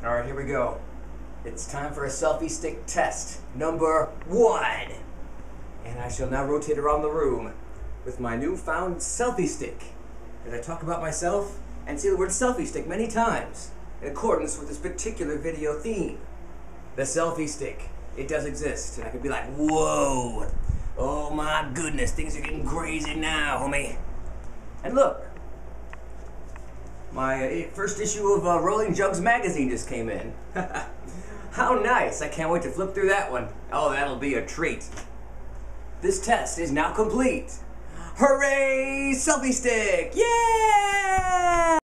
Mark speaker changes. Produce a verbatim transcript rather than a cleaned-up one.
Speaker 1: Alright, here we go. It's time for a selfie stick test, number one. And I shall now rotate around the room with my newfound selfie stick as I talk about myself and say the word selfie stick many times in accordance with this particular video theme. The selfie stick. It does exist, and I could be like, whoa, oh my goodness, things are getting crazy now, homie. And look, my uh, first issue of uh, Rolling Jugs magazine just came in. How nice, I can't wait to flip through that one. Oh, that'll be a treat. This test is now complete. Hooray, selfie stick, yeah!